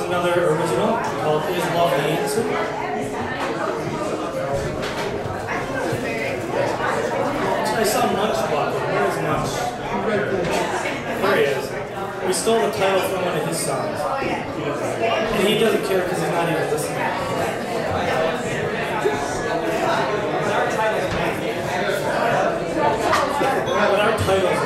another original called Is Love the Answer? I saw Munch walk in. Where is Munch? There he is. We stole the title from one of his songs. And he doesn't care because he's not even listening. But our titles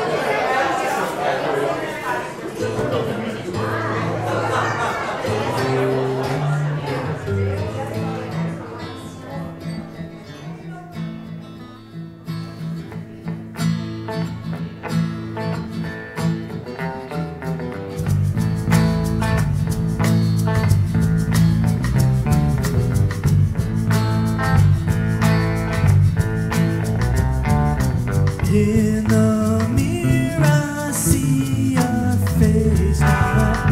in the mirror, I see your face, not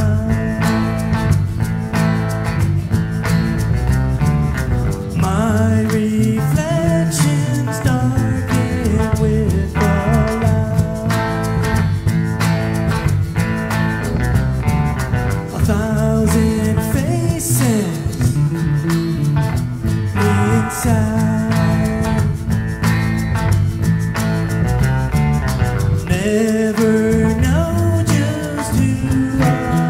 mine. My reflection's darkened with the light. 1,000 faces inside. Never know just who I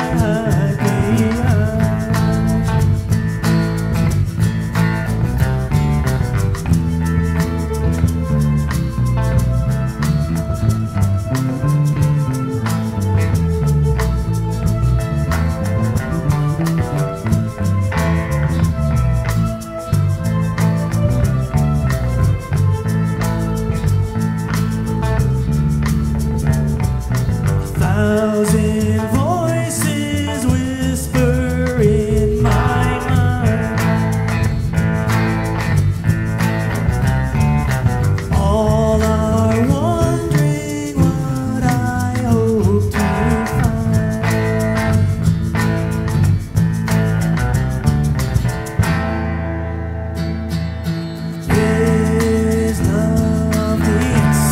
Thousand voices whisper in my mind. All are wondering what I hope to find. Is love this?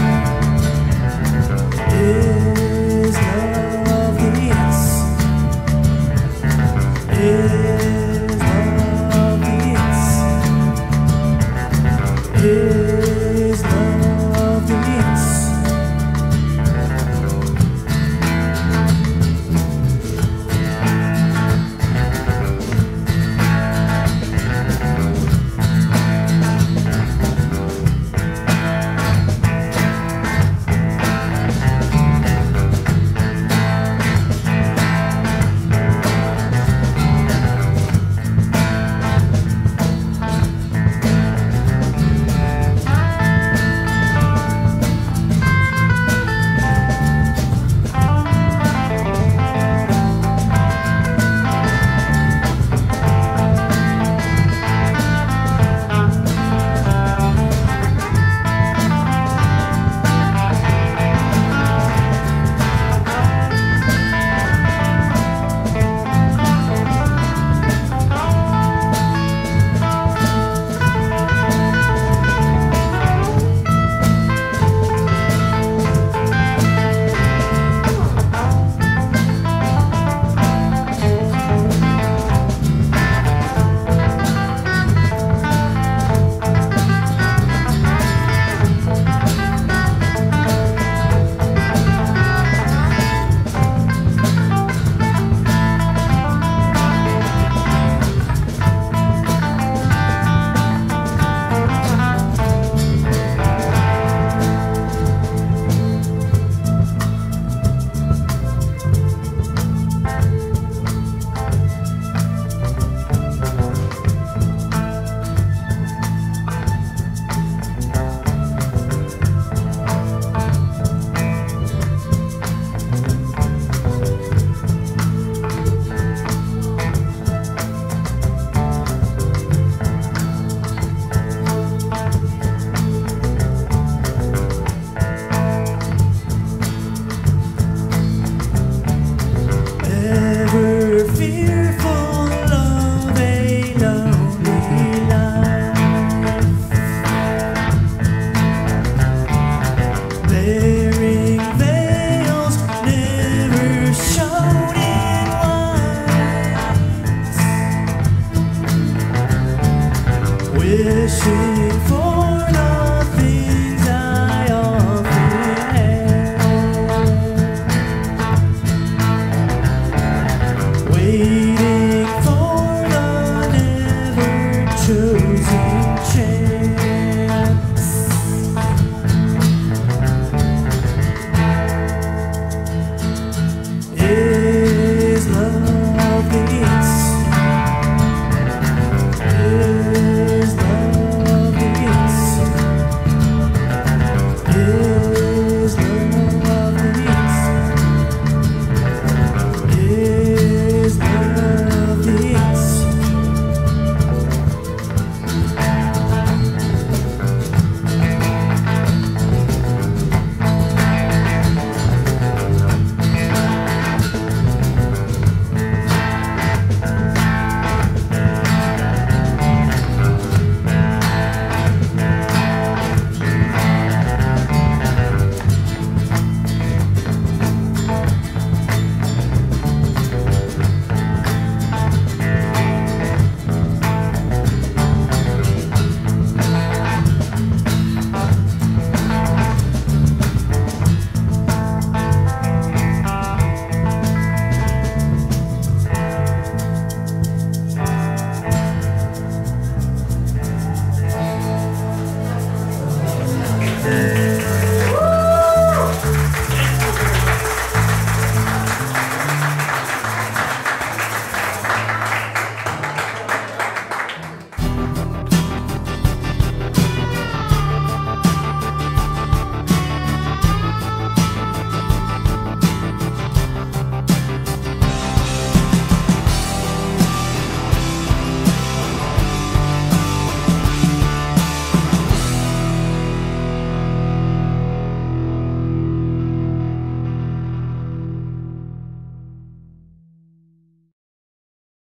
Is love this? Is love this? Is love this? Ever fearful